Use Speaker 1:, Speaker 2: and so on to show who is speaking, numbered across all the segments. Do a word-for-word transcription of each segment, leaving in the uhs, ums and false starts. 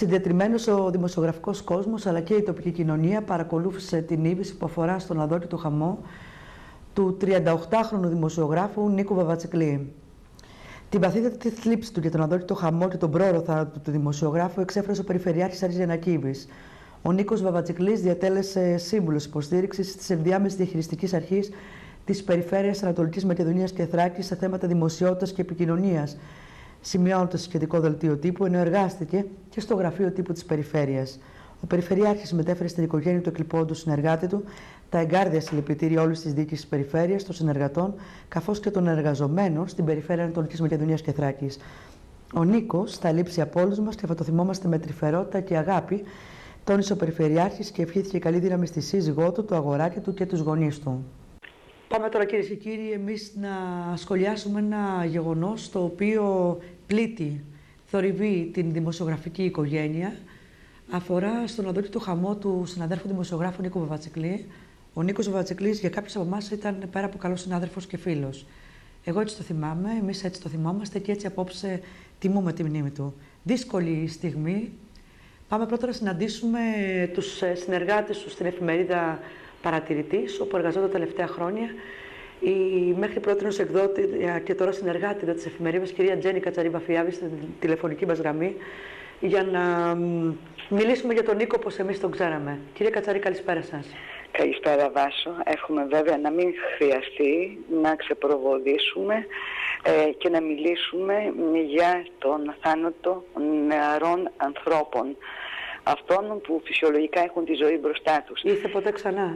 Speaker 1: Συντετριμμένος ο δημοσιογραφικός κόσμος αλλά και η τοπική κοινωνία παρακολούθησε την είδηση που αφορά στον αδόκητο χαμό του τριανταοκτάχρονου δημοσιογράφου Νίκου Βαβατσικλή. Την παθήτατη θλίψη του για τον αδόκητο χαμό και τον πρόωρο θάνατο του δημοσιογράφου εξέφρασε ο Περιφερειάρχης Άρης Γιαννακίδης. Ο Νίκος Βαβατσικλής διατέλεσε σύμβουλος υποστήριξης της ενδιάμεσης διαχειριστικής αρχής της Περιφέρειας Ανατολικής Μακεδονίας και Θράκης σε θέματα δημοσιότητας και επικοινωνίας, σημειώνοντας το σχετικό δελτίο τύπου, ενώ εργάστηκε και στο γραφείο τύπου της Περιφέρειας. Ο Περιφερειάρχης μετέφερε στην οικογένεια του εκλειπώντου συνεργάτη του τα εγκάρδια συλληπιτήρια όλης της διοίκησης της Περιφέρειας, των συνεργατών, καθώς και των εργαζομένων στην Περιφέρεια Ανατολικής Μακεδονίας και Θράκης. Ο Νίκος θα λείψει από όλους μας και θα το θυμόμαστε με τρυφερότητα και αγάπη, τόνισε ο Περιφερειάρχης και ευχήθηκε καλή δύναμη στη σύζυγό του, το αγοράκι του και τους γονείς του. Πάμε τώρα, κυρίες και κύριοι, εμείς να σχολιάσουμε ένα γεγονός το οποίο πλήττει, θορυβεί την δημοσιογραφική οικογένεια. Αφορά στον αδόκητο χαμό του συναδέλφου δημοσιογράφου Νίκου Βαβατσικλή. Ο Νίκος Βαβατσικλής για κάποιους από εμάς ήταν πέρα από καλός συνάδελφος και φίλος. Εγώ έτσι το θυμάμαι, εμείς έτσι το θυμόμαστε και έτσι απόψε τιμούμε τη μνήμη του. Δύσκολη στιγμή. Πάμε πρώτα να συναντήσουμε τους συνεργάτες του στην εφημερίδα Παρατηρητής, όπου εργαζόταν τα τελευταία χρόνια. Η μέχρι πρώτη εκδότη και τώρα συνεργάτητα της εφημερίδας, κυρία Τζέννη Κατσαρίβα-Φιάβη, στην τηλεφωνική μας γραμμή, για να μιλήσουμε για τον Νίκο όπως εμείς τον ξέραμε. Κύριε Κατσαρή, καλησπέρα σας.
Speaker 2: Καλησπέρα, Βάσο. Εύχομαι βέβαια να μην χρειαστεί να ξεπροβοδίσουμε ε, και να μιλήσουμε για τον θάνατο νεαρών ανθρώπων. Αυτών που φυσιολογικά έχουν τη ζωή μπροστά τους.
Speaker 1: Ήρθε ποτέ ξανά?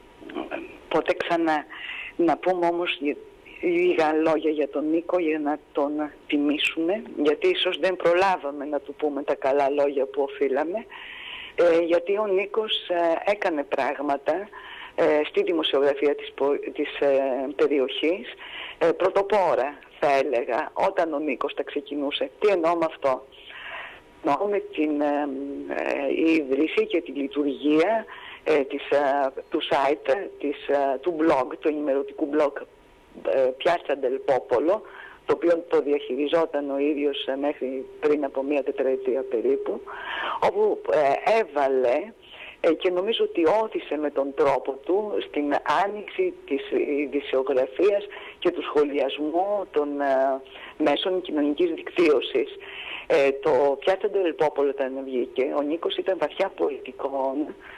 Speaker 2: Ποτέ ξανά. Να πούμε όμως λίγα λόγια για τον Νίκο για να τον τιμήσουμε, γιατί ίσως δεν προλάβαμε να του πούμε τα καλά λόγια που οφείλαμε, ε, γιατί ο Νίκος ε, έκανε πράγματα ε, στη δημοσιογραφία της, της ε, περιοχής, ε, πρωτοπόρα θα έλεγα, όταν ο Νίκος τα ξεκινούσε. Τι εννοώ με αυτό? Εννοώ με την ε, ε, ίδρυση και τη λειτουργία ε, της, ε, του site, της, ε, του blog, του ενημερωτικού blog Piazza del Popolo, το οποίο το διαχειριζόταν ο ίδιος μέχρι πριν από μία τετραετία περίπου, όπου ε, έβαλε ε, και νομίζω ότι όθησε με τον τρόπο του στην άνοιξη της ειδησιογραφίας και του σχολιασμού των ε, μέσων κοινωνικής δικτύωσης. Ε, το Piazza del Popolo όταν βγήκε, ο Νίκος ήταν βαθιά πολιτικών,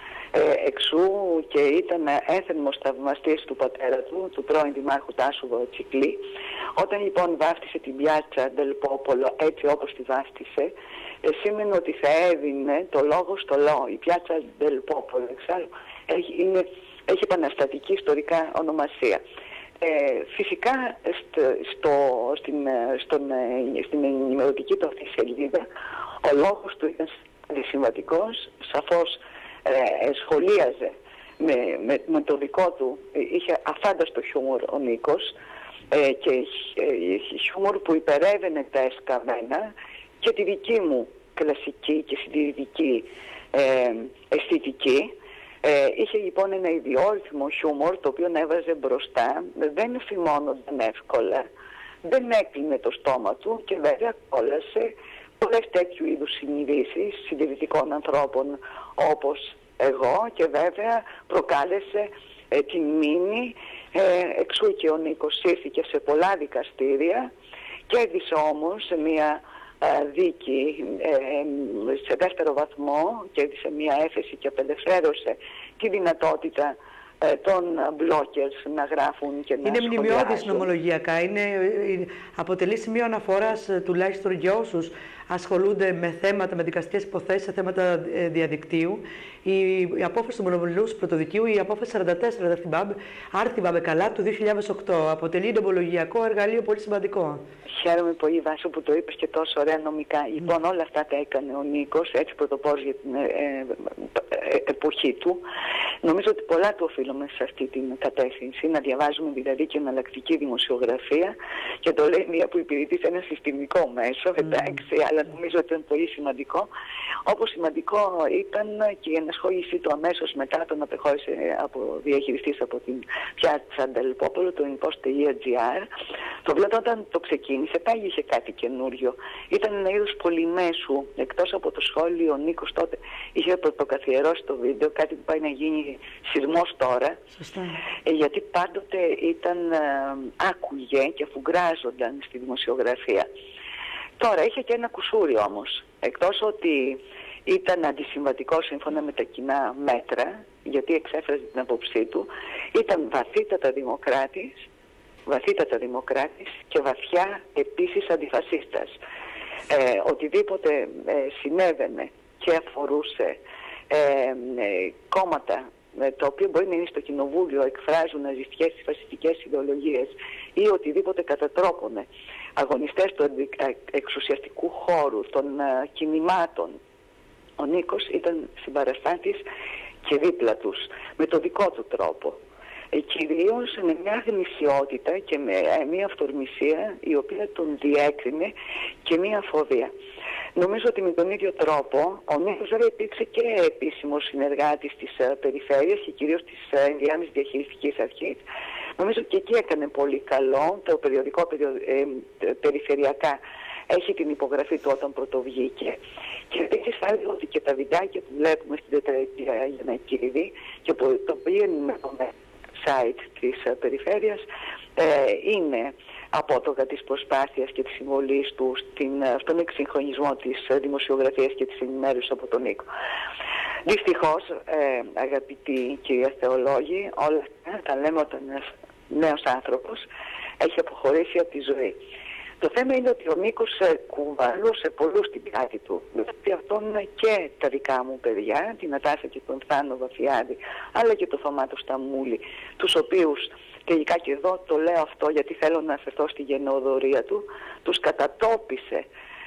Speaker 2: Ε, εξού και ήταν έθερμος θαυμαστής του πατέρα του, του πρώην δημάρχου Τάσου Βαβατσικλή. Όταν λοιπόν βάφτισε την Piazza del Popolo έτσι όπως τη βάφτισε, ε, σήμαινε ότι θα έδινε το λόγο στο λαό. Η Piazza del Popolo, εξάλλου, έχει, είναι, έχει επαναστατική ιστορικά ονομασία. Ε, φυσικά στο, στο, στην, στον, στην ενημερωτική του αυτή σελίδα ο λόγος του ήταν αντισυμβατικός, σαφώς Ε, σχολίαζε με, με, με το δικό του, είχε αφάνταστο χιούμορ ο Νίκος ε, και ε, χιούμορ που υπερεύαινε τα εσκαμμένα και τη δική μου κλασική και συντηρητική ε, αισθητική. Ε, είχε λοιπόν ένα ιδιόρυθμο χιούμορ το οποίο έβαζε μπροστά, δεν φημώνονταν εύκολα, δεν έκλεινε το στόμα του και βέβαια κόλασε πολλές τέτοιου είδους συνειδήσεις συντηρητικών ανθρώπων όπως εγώ και βέβαια προκάλεσε ε, την μνήμη, ε, εξού και ο Νίκος ήρθηκε σε πολλά δικαστήρια, κέρδισε όμως σε μια ε, δίκη ε, σε δεύτερο βαθμό, κέρδισε μια έφεση και απελευθέρωσε τη δυνατότητα των bloggers να γράφουν και να
Speaker 1: είναι μνημειώδης νομολογιακά, είναι, αποτελεί σημείο αναφοράς τουλάχιστον για όσους ασχολούνται με θέματα, με δικαστικές υποθέσεις, σε θέματα διαδικτύου. Η, η απόφαση του μονομιλούς πρωτοδικείου, η απόφαση σαράντα τέσσερα, αν θυμάμαι καλά, του δύο χιλιάδες οκτώ, αποτελεί νομολογιακό εργαλείο πολύ σημαντικό.
Speaker 2: Χαίρομαι πολύ, Βάσο, που το είπες και τόσο ωραία νομικά. Mm. Λοιπόν, όλα αυτά τα έκανε ο Νίκος, έτσι πρωτοπόρος για την ε, ε, ε, εποχή του. Νομίζω ότι πολλά του οφείλουμε σε αυτή την κατεύθυνση, να διαβάζουμε δηλαδή και εναλλακτική δημοσιογραφία, και το λέει μία που υπηρετεί σε ένα συστημικό μέσο, mm. εντάξει, αλλά νομίζω ότι ήταν πολύ σημαντικό. Όπως σημαντικό ήταν και η ενασχόλησή του αμέσως μετά τον απεχώρησε από διαχειριστής από την πιάτσα Ντελπόπολο, το inpost.gr. Το βλέπω όταν το ξεκίνησε, πάλι είχε κάτι καινούριο. Ήταν ένα είδος πολυμέσου. Εκτός από το σχόλιο, ο Νίκος τότε είχε πρωτοκαθιερώσει το βίντεο, κάτι που πάει να γίνει σεισμός τώρα.
Speaker 1: Σωστά.
Speaker 2: Ε, γιατί πάντοτε ήταν, ε, άκουγε και αφουγκράζονταν στη δημοσιογραφία. Τώρα είχε και ένα κουσούρι όμως. Εκτός ότι ήταν αντισυμβατικό σύμφωνα με τα κοινά μέτρα, γιατί εξέφραζε την απόψή του, ήταν βαθύτατα δημοκράτης, βαθύτατα δημοκράτης και βαθιά επίσης αντιφασίστας. Ε, οτιδήποτε ε, συνέβαινε και αφορούσε ε, ε, κόμματα ε, τα οποία μπορεί να είναι στο κοινοβούλιο, εκφράζουν ναζιστικές ή φασιστικές ιδεολογίες ή οτιδήποτε κατατρόπωνε αγωνιστές του εξουσιαστικού χώρου, των uh, κινημάτων. Ο Νίκος ήταν συμπαραστάτης και δίπλα τους, με το δικό του τρόπο. Ε, κυρίως με μια γνησιότητα και με ε, μια αυτορμησία η οποία τον διέκρινε και μια φοβία. Νομίζω ότι με τον ίδιο τρόπο ο Νίκος βέβαια υπήρξε και επίσημος συνεργάτης της uh, περιφέρειας και κυρίως της uh, ενδιάμεσης διαχειριστικής αρχής. Νομίζω και εκεί έκανε πολύ καλό. Το περιοδικό περιο, ε, περιφερειακά έχει την υπογραφή του όταν πρωτοβγήκε. Και επίσης θα έλεγα ότι και τα βιντεάκια που βλέπουμε στην τετραετία Γιαννακίδη και που το οποίο είναι το site της uh, περιφέρειας ε, είναι απότοκα της προσπάθειας και της συμβολής του στην, στον εξυγχρονισμό της uh, δημοσιογραφίας και της ενημέρωσης από τον Νίκο. Δυστυχώς, ε, αγαπητοί κυρία θεολόγοι, όλα αυτά τα λέμε όταν ένας νέος άνθρωπος έχει αποχωρήσει από τη ζωή. Το θέμα είναι ότι ο Νίκος ε, κουβαλούσε πολλούς στην πλάτη του. Δηλαδή αυτόν και τα δικά μου παιδιά, την Νατάσα και τον Θάνο Βαφιάδη, αλλά και τον Θωμάτο Σταμούλη, τους οποίους τελικά και εδώ το λέω αυτό γιατί θέλω να αφαιρθώ στη γενναιοδορία του, τους κατατόπισε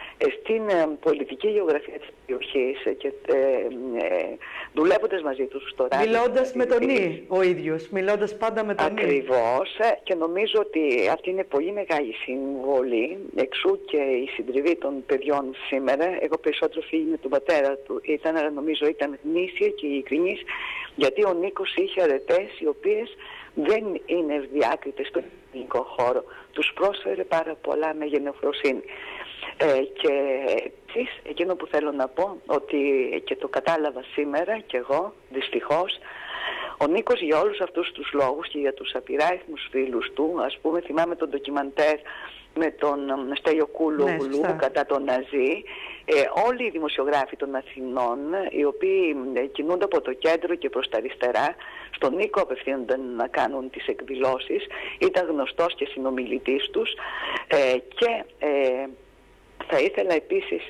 Speaker 2: στην ε, πολιτική γεωγραφία της περιοχής και ε, ε, δουλεύοντας μαζί τους στο ράδιο.
Speaker 1: Μιλώντας με τον Νί ο ίδιος, μιλώντας πάντα με τον Νί.
Speaker 2: Ακριβώς, και νομίζω ότι αυτή είναι πολύ μεγάλη συμβολή, εξού και η συντριβή των παιδιών σήμερα. Εγώ περισσότερο φίλη με τον πατέρα του ήταν, αλλά νομίζω ήταν γνήσια και ειλικρινής, γιατί ο Νίκος είχε αρετές οι οποίες δεν είναι ευδιάκριτες στον ελληνικό χώρο. Τους πρόσφερε πάρα πολλά με γενναιοφροσύνη. Ε, και επίσης, εκείνο που θέλω να πω, ότι και το κατάλαβα σήμερα κι εγώ, δυστυχώς, ο Νίκος για όλους αυτούς τους λόγους και για τους απειράριθμους φίλους του, ας πούμε θυμάμαι τον ντοκιμαντέρ με τον Στέλιο Κούλογλου, ναι, κατά τον Ναζί, ε, όλοι οι δημοσιογράφοι των Αθηνών, οι οποίοι ε, κινούνται από το κέντρο και προς τα αριστερά, στον Νίκο απευθύνονταν να κάνουν τις εκδηλώσεις, ήταν γνωστός και συνομιλητής τους ε, και ε, θα ήθελα επίσης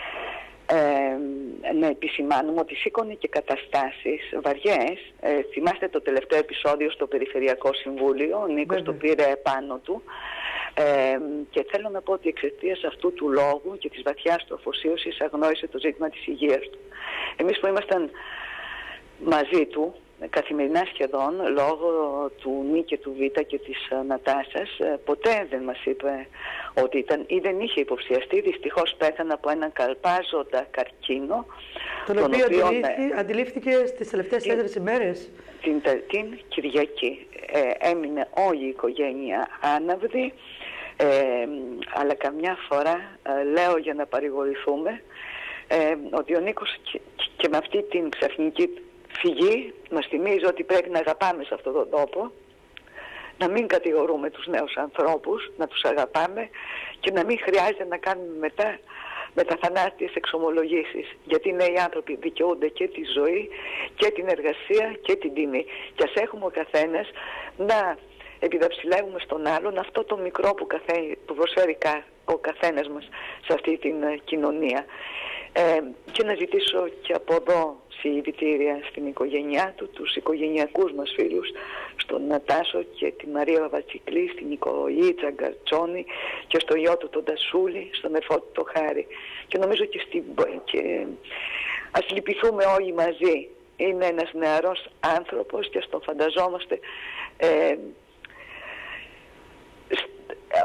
Speaker 2: ε, να επισημάνουμε ότι σήκωνε και καταστάσεις βαριές. Ε, θυμάστε το τελευταίο επεισόδιο στο Περιφερειακό Συμβούλιο, ο Νίκος Βέβαια. το πήρε επάνω του. Ε, και θέλω να πω ότι εξαιτίας αυτού του λόγου και της βαθιάς του αφοσίωσης αγνόησε το ζήτημα της υγείας του. Εμείς που ήμασταν μαζί του καθημερινά σχεδόν, λόγω του Νί και του Β και της Νατάσας, ποτέ δεν μας είπε ότι ήταν ή δεν είχε υποψιαστεί. Δυστυχώς πέθανε από έναν καλπάζοντα καρκίνο,
Speaker 1: τον, τον οποίο, οποίο αντιλήφθη, αντιλήφθηκε στις τελευταίες τέσσερις ημέρες.
Speaker 2: Την, την Κυριακή ε, έμεινε όλη η οικογένεια άναυδη, ε, αλλά καμιά φορά ε, λέω για να παρηγορηθούμε ε, ότι ο Νίκος και, και με αυτή την ξαφνική φυγή μας θυμίζει ότι πρέπει να αγαπάμε σε αυτόν τον τόπο, να μην κατηγορούμε τους νέους ανθρώπους, να τους αγαπάμε και να μην χρειάζεται να κάνουμε μετά μεταθανάτιες εξομολογήσεις, γιατί οι νέοι άνθρωποι δικαιούνται και τη ζωή και την εργασία και την τιμή. Και ας έχουμε ο καθένας να επιδαψιλεύουμε στον άλλον αυτό το μικρό που, καθέ, που προσφέρει ο καθένας μας σε αυτή την κοινωνία. Ε, και να ζητήσω και από εδώ συλληπιτήρια στην οικογένειά του, τους οικογενειακούς μας φίλους, στον Νατάσο και τη Μαρία Βαβατσικλή, στην Νικολή Τζαγκαρτσόνη και στο γιο του τον Τασούλη, στον ερφό του το Χάρη. Και νομίζω και, στην, και ας λυπηθούμε όλοι μαζί. Είναι ένας νεαρός άνθρωπος και ας τον φανταζόμαστε ε,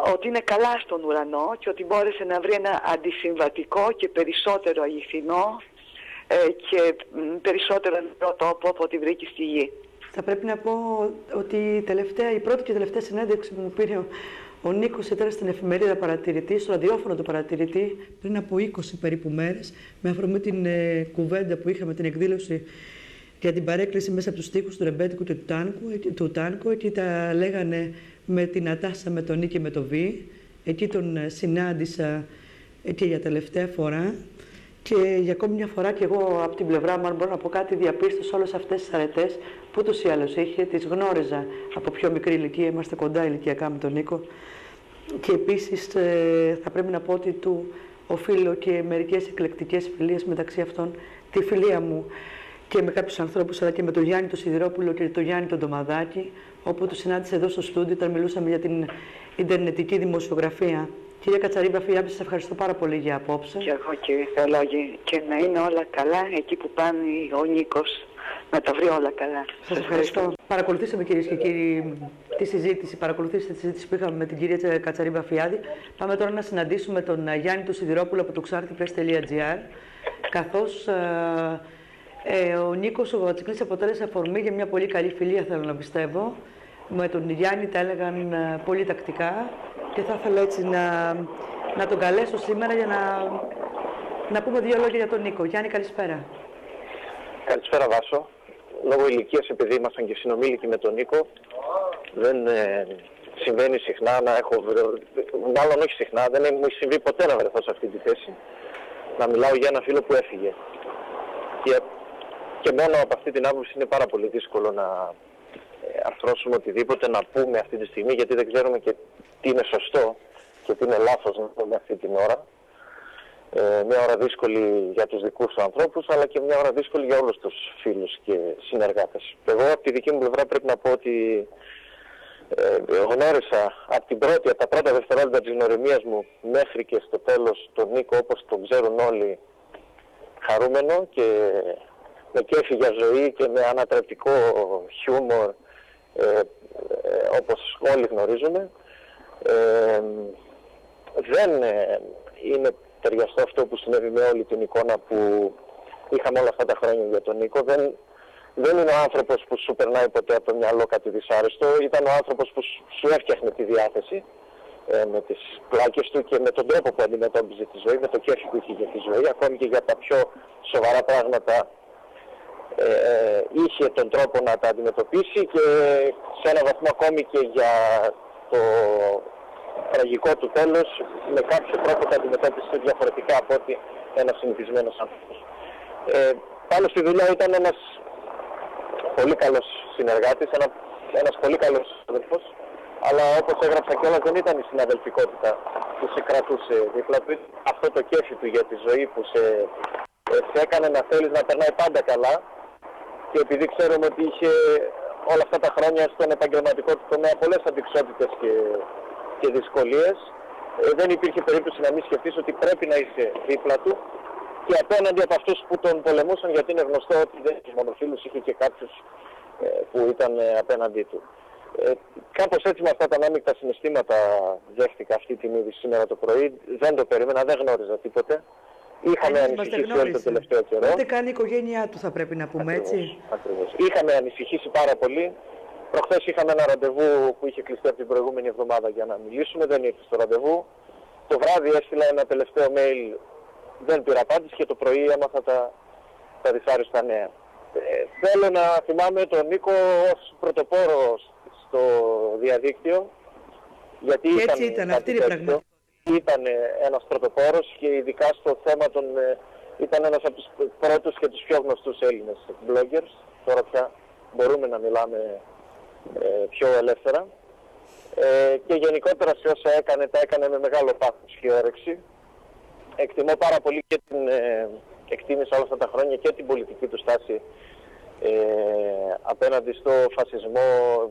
Speaker 2: ότι είναι καλά στον ουρανό και ότι μπόρεσε να βρει ένα αντισυμβατικό και περισσότερο αληθινό ε, και περισσότερο νερό τόπο από ό,τι βρήκε στη γη.
Speaker 1: Θα πρέπει να πω ότι η, τελευταία, η πρώτη και τελευταία συνέντευξη που μου πήρε ο, ο Νίκος ήταν στην εφημερίδα Παρατηρητή, στο ραδιόφωνο του Παρατηρητή, πριν από είκοσι περίπου μέρες, με αφορμή την ε, κουβέντα που είχαμε, την εκδήλωση για την παρέκκληση μέσα από τους στίχους του ρεμπέτικου του Τάνκου, του Τάνκου. Εκεί τα λέγανε με την Ατάσα, με τον Νίκη και με τον Βι. Εκεί τον συνάντησα και για τελευταία φορά. Και για ακόμη μια φορά και εγώ από την πλευρά μου, αν μπορώ να πω κάτι, διαπίστωσα όλες αυτές τις αρετές που ούτως ή άλλως είχε, τις γνώριζα από πιο μικρή ηλικία, είμαστε κοντά ηλικιακά με τον Νίκο. Και επίσης ε, θα πρέπει να πω ότι του οφείλω και μερικές εκλεκτικές φιλίες, μεταξύ αυτών τη φιλία μου και με κάποιους ανθρώπους, αλλά και με τον Γιάννη τον Σιδηρόπουλο και τον Γιάννη τον Ντομαδάκη, όπου του συνάντησα εδώ στο στούντιο όταν μιλούσαμε για την ιντερνετική δημοσιογραφία. Κυρία Κατσαρίβα Φιάμπη, σας ευχαριστώ πάρα πολύ για απόψε.
Speaker 2: Και εγώ, κύριε Θεολόγη, και να είναι όλα καλά εκεί που πάνε ο Νίκος, να τα βρει όλα καλά.
Speaker 1: Σας ευχαριστώ. ευχαριστώ. Παρακολουθήσαμε, κυρίες και κύριοι, τη συζήτηση, παρακολουθήσατε τη συζήτηση που είχαμε με την κυρία Κατσαρίβα Φιάμπη. Πάμε τώρα να συναντήσουμε τον Γιάννη του Σιδηρόπουλο από το ξάρτιπρες τελεία τζι άρ, καθώς ε, ε, ο Νίκος ο Βαβατσικλής αποτέλεσε αφορμή για μια πολύ καλή φιλία, θέλω να πιστεύω. Με τον Γιάννη τα έλεγαν ε, πολύ τακτικά και θα ήθελα έτσι να, να τον καλέσω σήμερα για να, να πούμε δύο λόγια για τον Νίκο. Γιάννη, καλησπέρα.
Speaker 3: Καλησπέρα, Βάσο. Λόγω ηλικίας, επειδή ήμασταν και συνομήλικοι με τον Νίκο, δεν ε, συμβαίνει συχνά να έχω, μάλλον όχι συχνά, δεν μου έχει συμβεί ποτέ να βρεθώ σε αυτή τη θέση, να μιλάω για ένα φίλο που έφυγε. Και, και μόνο από αυτή την άποψη είναι πάρα πολύ δύσκολο να ε, αρθρώσουμε οτιδήποτε να πούμε αυτή τη στιγμή, γιατί δεν ξέρουμε και τι είναι σωστό και τι είναι λάθος να πούμε αυτή την ώρα. Ε, μια ώρα δύσκολη για τους δικούς του ανθρώπους, αλλά και μια ώρα δύσκολη για όλους τους φίλους και συνεργάτες. Εγώ από τη δική μου πλευρά πρέπει να πω ότι ε, γνώρισα από την πρώτη, από τα πρώτα δευτερόλεπτα της γνωριμίας μου μέχρι και στο τέλος τον Νίκο, όπως τον ξέρουν όλοι, χαρούμενο και με κέφι για ζωή και με ανατρεπτικό χιούμορ, ε, ε, όπως όλοι γνωρίζουμε. Ε, δεν ε, είναι ταιριαστό αυτό που συνέβη με όλη την εικόνα που είχαμε όλα αυτά τα χρόνια για τον Νίκο. Δεν, δεν είναι ο άνθρωπος που σου περνάει ποτέ από το μυαλό κάτι δυσάρεστο. Ήταν ο άνθρωπος που σου έφτιαχνε τη διάθεση ε, με τις πλάκες του και με τον τρόπο που αντιμετώπιζε τη ζωή, με το κέφι που είχε για τη ζωή. Ακόμη και για τα πιο σοβαρά πράγματα ε, ε, είχε τον τρόπο να τα αντιμετωπίσει και σε έναν βαθμό ακόμη και για το τραγικό του τέλος, με κάποιο τρόπο τα αντιμετώπισε διαφορετικά από ότι ένας συνηθισμένος άνθρωπος. Ε, πάνω στη δουλειά ήταν ένας πολύ καλός συνεργάτης, ένα, ένας πολύ καλός αδελφός, αλλά όπως έγραψα κιόλας δεν ήταν η συναδελφικότητα που σε κρατούσε δίπλα του, αυτό το κέφι του για τη ζωή που σε, σε έκανε να θέλεις να περνάει πάντα καλά, και επειδή ξέρουμε ότι είχε όλα αυτά τα χρόνια στον επαγγελματικό του τομέα πολλές αντιξότητες και και δυσκολίες, ε, δεν υπήρχε περίπτωση να μην σκεφτείς ότι πρέπει να είσαι δίπλα του και απέναντι από αυτούς που τον πολεμούσαν, γιατί είναι γνωστό ότι δεν είχε μόνο φίλους, είχε και κάποιους ε, που ήταν ε, απέναντί του. Ε, κάπως έτσι με αυτά τα ανάμεικτα συναισθήματα δέχτηκα αυτή την είδηση σήμερα το πρωί. Δεν το περίμενα, δεν γνώριζα τίποτε. Είχαμε ανησυχήσει όλο το τελευταίο καιρό.
Speaker 1: Ούτε καν η οικογένειά του θα πρέπει να πούμε, ακριβώς, έτσι.
Speaker 3: Ακριβώς. Είχαμε ανησυχήσει πάρα πολύ. Προχθές είχαμε ένα ραντεβού που είχε κλειστεί από την προηγούμενη εβδομάδα για να μιλήσουμε, δεν ήρθε στο ραντεβού. Το βράδυ έστειλα ένα τελευταίο mail, δεν πήρα απάντηση και το πρωί έμαθα τα, τα δυσάρεστα νέα. Ε, θέλω να θυμάμαι τον Νίκο ως πρωτοπόρο στο διαδίκτυο, γιατί
Speaker 1: και
Speaker 3: ήταν,
Speaker 1: έτσι ήταν, αυτή είναι η πραγματικότητα.
Speaker 3: Ήταν ένας πρωτοπόρος και ειδικά στο θέμα των, ήταν ένας από τους πρώτους και τους πιο γνωστούς Έλληνες bloggers. Τώρα πια μπορούμε να μιλάμε Ε, πιο ελεύθερα ε, και γενικότερα σε όσα έκανε, τα έκανε με μεγάλο πάθος και όρεξη. Εκτιμώ πάρα πολύ και την ε, εκτίμησα όλα αυτά τα χρόνια και την πολιτική του στάση ε, απέναντι στο φασισμό,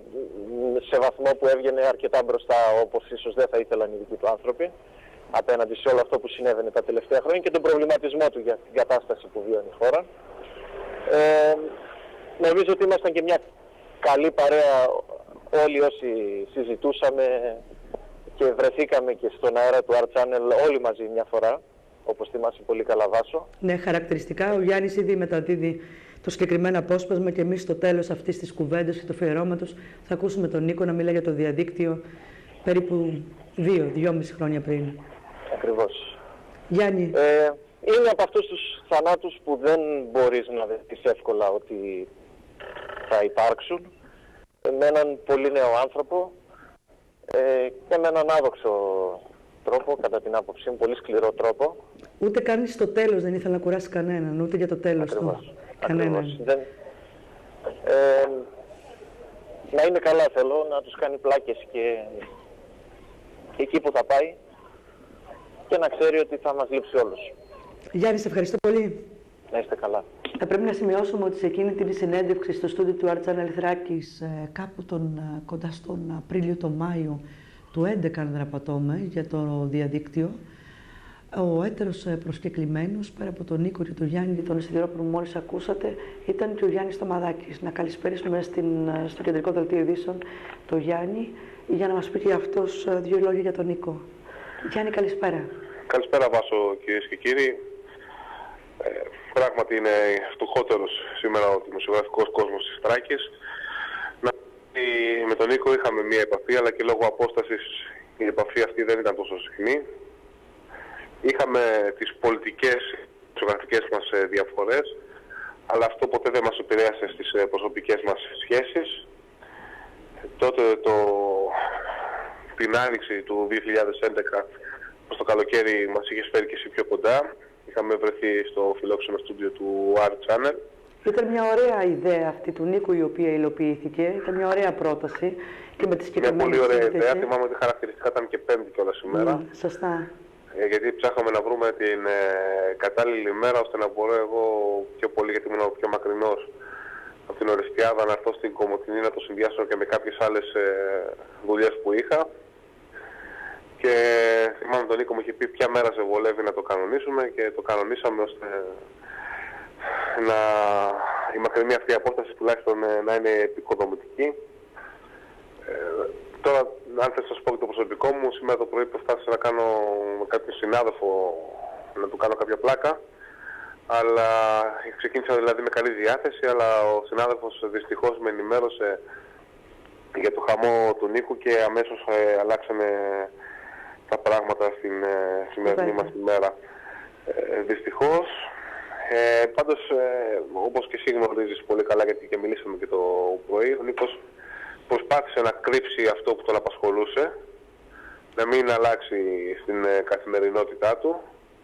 Speaker 3: σε βαθμό που έβγαινε αρκετά μπροστά, όπως ίσως δεν θα ήθελαν οι δικοί του άνθρωποι, απέναντι σε όλο αυτό που συνέβαινε τα τελευταία χρόνια και τον προβληματισμό του για την κατάσταση που βιώνει η χώρα. Ε, νομίζω ότι ήμασταν και μια καλή παρέα όλοι όσοι συζητούσαμε και βρεθήκαμε και στον αέρα του Art Channel όλοι μαζί μια φορά, όπως θυμάσαι πολύ καλά, Βάσο.
Speaker 1: Ναι, χαρακτηριστικά ο Γιάννης ήδη μεταδίδει το συγκεκριμένο απόσπασμα και εμείς στο τέλος αυτής της κουβέντας και του αφιερώματος θα ακούσουμε τον Νίκο να μιλάει για το διαδίκτυο περίπου δύο, δυόμιση χρόνια πριν.
Speaker 3: Ακριβώς.
Speaker 1: Γιάννη.
Speaker 3: Ε, είναι από αυτούς τους θανάτους που δεν μπορείς να δεχτείς εύκολα ότι θα υπάρξουν, με έναν πολύ νέο άνθρωπο ε, και με έναν άδοξο τρόπο, κατά την άποψή μου, πολύ σκληρό τρόπο.
Speaker 1: Ούτε καν στο τέλος δεν ήθελα να κουράσει κανέναν, ούτε για το τέλος του. Κανέναν.
Speaker 3: Δεν... Ε, να είναι καλά, θέλω να τους κάνει πλάκες και εκεί που θα πάει και να ξέρει ότι θα μας λείψει όλους.
Speaker 1: Γιάννη, σε ευχαριστώ πολύ.
Speaker 3: Να είστε καλά.
Speaker 1: Θα πρέπει να σημειώσουμε ότι σε εκείνη την συνέντευξη στο στούντιο του Art Channel Θράκης, κάπου τον, κοντά στον Απρίλιο, τον Μάιο του έντεκα, αν δεν απατώμε, για το διαδίκτυο, ο έτερος προσκεκλημένος, πέρα από τον Νίκο και τον Γιάννη και τον Σιδηρόπουλο που μόλις ακούσατε, ήταν και ο Γιάννης Τομαδάκης. Να καλησπέρισουμε στην, στο κεντρικό δελτίο ειδήσεων τον Γιάννη, για να μας πει και αυτός δύο λόγια για τον Νίκο. Γιάννη, καλησπέρα.
Speaker 4: Καλησπέρα, Βάσο, κυρίες και κύριοι. Ε, πράγματι είναι φτωχότερος σήμερα ο δημοσιογραφικός κόσμος της Θράκης. Με τον Νίκο είχαμε μία επαφή, αλλά και λόγω απόστασης η επαφή αυτή δεν ήταν τόσο συχνή. Είχαμε τις πολιτικές, δημοσιογραφικές μας διαφορές, αλλά αυτό ποτέ δεν μας επηρέασε στις προσωπικές μας σχέσεις. Τότε το, την άνοιξη του δύο χιλιάδες έντεκα, προς το καλοκαίρι, μας είχε φέρει και εσύ πιο κοντά. Είχαμε βρεθεί στο φιλόξενο στούντιο του Art Channel.
Speaker 1: Ήταν μια ωραία ιδέα αυτή του Νίκου, η οποία υλοποιήθηκε. Ήταν μια ωραία πρόταση και με τις συγκεκριμένες.
Speaker 4: Μια πολύ ωραία ιδέα. Θυμάμαι ότι χαρακτηριστικά ήταν και πέμπτη κιόλας ημέρα.
Speaker 1: Mm, σωστά.
Speaker 4: Ε, γιατί ψάχαμε να βρούμε την ε, κατάλληλη ημέρα ώστε να μπορώ εγώ πιο πολύ, γιατί ήμουν πιο μακρινός από την Οριστιάδα, να έρθω στην Κομοτηνή να το συνδυάσω και με κάποιες άλλες ε, δουλειές που είχα. Και θυμάμαι τον Νίκο μου είχε πει ποια μέρα σε βολεύει να το κανονίσουμε και το κανονίσαμε ώστε να η μακρινή αυτή απόσταση τουλάχιστον να είναι επικοδομητική. Ε, τώρα, αν θες να σας πω και το προσωπικό μου, σήμερα το πρωί προσπάθησα να κάνω με κάποιον συνάδελφο να του κάνω κάποια πλάκα, αλλά ξεκίνησα δηλαδή με καλή διάθεση, αλλά ο συνάδελφος δυστυχώς με ενημέρωσε για το χαμό του Νίκου και αμέσως ε, αλλάξανε τα πράγματα στην ε, σημερινή μας ημέρα. Ε, δυστυχώς. Ε, πάντως, ε, όπως και εσύ γνωρίζεις πολύ καλά, γιατί και μιλήσαμε και το πρωί, ο Νίκος προσπάθησε να κρύψει αυτό που τον απασχολούσε, να μην αλλάξει στην ε, καθημερινότητά του.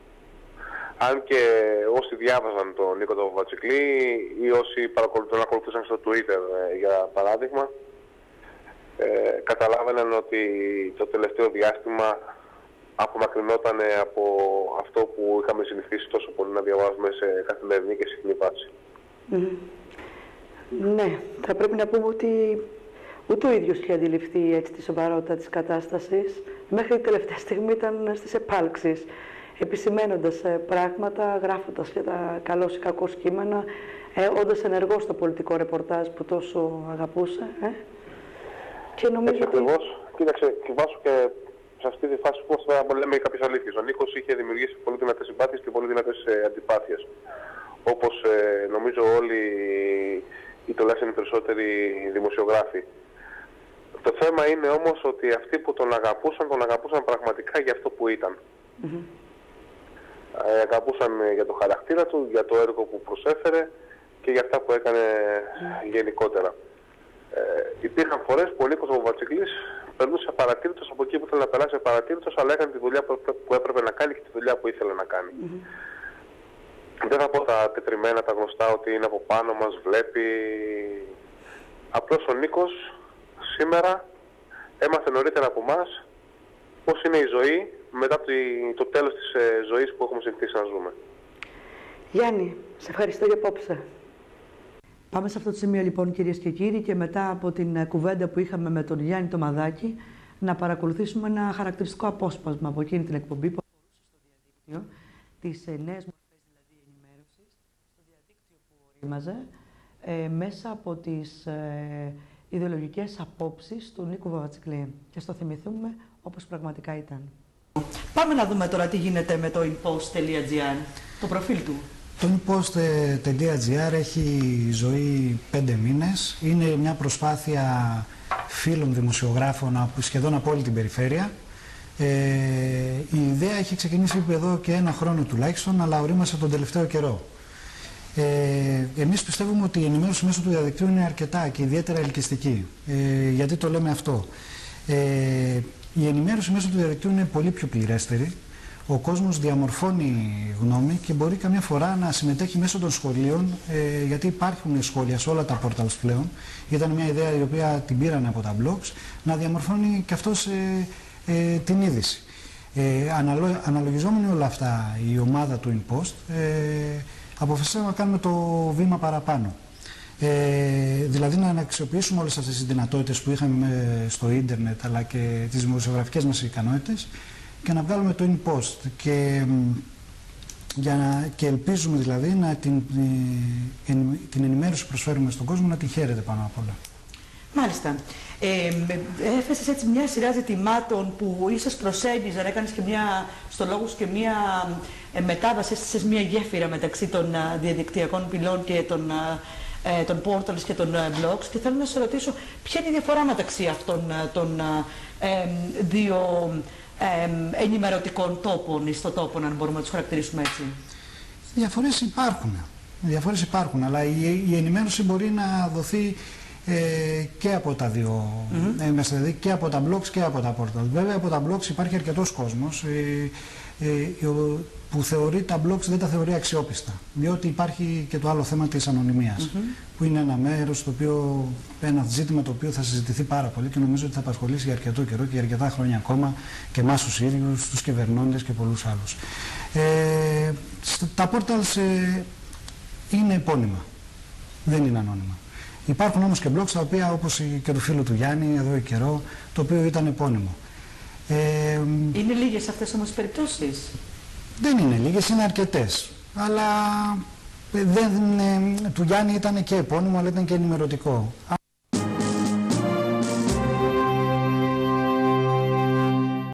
Speaker 4: Αν και όσοι διάβαζαν τον Νίκο τον Βαβατσικλή ή όσοι τον ακολουθούσαν στο Twitter, ε, για παράδειγμα, ε, καταλάβαιναν ότι το τελευταίο διάστημα απομακρυνόταν από αυτό που είχαμε συνηθίσει τόσο πολύ να διαβάζουμε σε καθημερινή και συχνή βάση.
Speaker 1: Mm. Ναι, θα πρέπει να πούμε ότι ούτε ο ίδιος είχε αντιληφθεί έτσι τη σοβαρότητα της κατάστασης. Μέχρι την τελευταία στιγμή ήταν στις επάλξεις, επισημένοντας πράγματα, γράφοντας και τα καλώς ή κακώς κείμενα, ε, όντας ενεργός στο πολιτικό ρεπορτάζ που τόσο αγαπούσε. Ε. Και νομίζω
Speaker 4: έτσι ακριβώς. Ότι... Κοίταξε, βάζω και σε αυτή τη φάση που θα λέμε κάποιες αλήθειες. Ο Νίκος είχε δημιουργήσει πολύ δυνατές συμπάθειες και πολύ δυνατές ε, αντιπάθειες. Όπως ε, νομίζω όλοι οι τουλάχιστον περισσότεροι δημοσιογράφοι. Το θέμα είναι όμως ότι αυτοί που τον αγαπούσαν, τον αγαπούσαν πραγματικά για αυτό που ήταν. Mm-hmm. ε, αγαπούσαν για το χαρακτήρα του, για το έργο που προσέφερε και για αυτά που έκανε mm. γενικότερα. Ε, υπήρχαν φορές που ο Νίκος Βαβατσικλής περνούσε απαρατήρητος από εκεί που ήθελε να περάσει απαρατήρητος, αλλά έκανε τη δουλειά που έπρεπε να κάνει και τη δουλειά που ήθελε να κάνει. Mm-hmm. Δεν θα πω τα τετριμένα, τα γνωστά, ότι είναι από πάνω μας, βλέπει. Απλώς ο Νίκος σήμερα έμαθε νωρίτερα από εμάς πώς είναι η ζωή μετά το τέλος της ζωής που έχουμε συνηθίσει να ζούμε.
Speaker 1: Γιάννη, σε ευχαριστώ για απόψε. Πάμε σε αυτό το σημείο λοιπόν, κυρίες και κύριοι, και μετά από την κουβέντα που είχαμε με τον Γιάννη Τομαδάκη, να παρακολουθήσουμε ένα χαρακτηριστικό απόσπασμα από εκείνη την εκπομπή που αφορούσε στο διαδίκτυο, τις νέες μορφές δηλαδή ενημέρωσης, στο διαδίκτυο που ορίμαζε, ε, μέσα από τις ε, ιδεολογικές απόψεις του Νίκου Βαβατσικλή. Και στο θυμηθούμε όπως πραγματικά ήταν. Πάμε να δούμε τώρα τι γίνεται με το inpost τελεία gr, το προφίλ του.
Speaker 5: Το inpost τελεία gr έχει ζωή πέντε μήνες. Είναι μια προσπάθεια φίλων δημοσιογράφων σχεδόν από όλη την περιφέρεια. Ε, η ιδέα έχει ξεκινήσει εδώ και ένα χρόνο τουλάχιστον, αλλά ορίμασε τον τελευταίο καιρό. Ε, εμείς πιστεύουμε ότι η ενημέρωση μέσω του διαδικτύου είναι αρκετά και ιδιαίτερα ελκυστική. Ε, γιατί το λέμε αυτό. Ε, η ενημέρωση μέσω του διαδικτύου είναι πολύ πιο πληρέστερη. Ο κόσμος διαμορφώνει γνώμη και μπορεί καμιά φορά να συμμετέχει μέσω των σχολείων, ε, γιατί υπάρχουν σχόλια σε όλα τα portals πλέον. Ήταν μια ιδέα η οποία την πήραν από τα blogs, να διαμορφώνει και αυτός ε, ε, την είδηση. Ε, αναλο, αναλογιζόμενοι όλα αυτά η ομάδα του InPost, ε, αποφασίσαμε να κάνουμε το βήμα παραπάνω. Ε, δηλαδή να αξιοποιήσουμε όλες αυτές τις δυνατότητες που είχαμε στο ίντερνετ, αλλά και τις δημοσιογραφικές μας ικανότητες, και να βγάλουμε το InPost και, για να, και ελπίζουμε δηλαδή να την, ε, την ενημέρωση που προσφέρουμε στον κόσμο να την χαίρεται πάνω απ' όλα.
Speaker 1: Μάλιστα. Ε, έφεσες έτσι μια σειρά ζητημάτων που ίσως προσέγγιζαν, έκανες και μια, στο λόγο σου και μια ε, μετάβαση σε μια γέφυρα μεταξύ των α, διαδικτυακών πυλών και των, α, ε, των portals και των α, blogs, και θέλω να σε ρωτήσω ποια είναι η διαφορά μεταξύ αυτών α, των α, ε, δύο ε, ενημερωτικών τόπων, ιστοτόπων, αν μπορούμε να τους χαρακτηρίσουμε έτσι.
Speaker 5: Διαφορές υπάρχουν. Διαφορές υπάρχουν, αλλά η, η ενημέρωση μπορεί να δοθεί Ε, και από τα δύο, mm-hmm. ε, δηλαδή και από τα blogs και από τα portals. Βέβαια από τα blogs υπάρχει αρκετός κόσμος ε, ε, που θεωρεί τα blogs, δεν τα θεωρεί αξιόπιστα, διότι υπάρχει και το άλλο θέμα της ανωνυμίας, mm-hmm. που είναι ένα μέρος, το οποίο, ένα ζήτημα το οποίο θα συζητηθεί πάρα πολύ και νομίζω ότι θα απασχολήσει για αρκετό καιρό και για αρκετά χρόνια ακόμα και εμάς τους ίδιους, τους κυβερνώντες και πολλούς άλλους. Ε, τα portals ε, είναι επώνυμα, δεν είναι ανώνυμα. Υπάρχουν όμως και blogs τα οποία, όπως και του φίλου του Γιάννη εδώ καιρό, το οποίο ήταν επώνυμο. Ε,
Speaker 1: είναι λίγες αυτές όμως οι περιπτώσεις?
Speaker 5: Δεν είναι λίγες, είναι αρκετές. Αλλά δεν, ε, του Γιάννη ήταν και επώνυμο, αλλά ήταν και ενημερωτικό.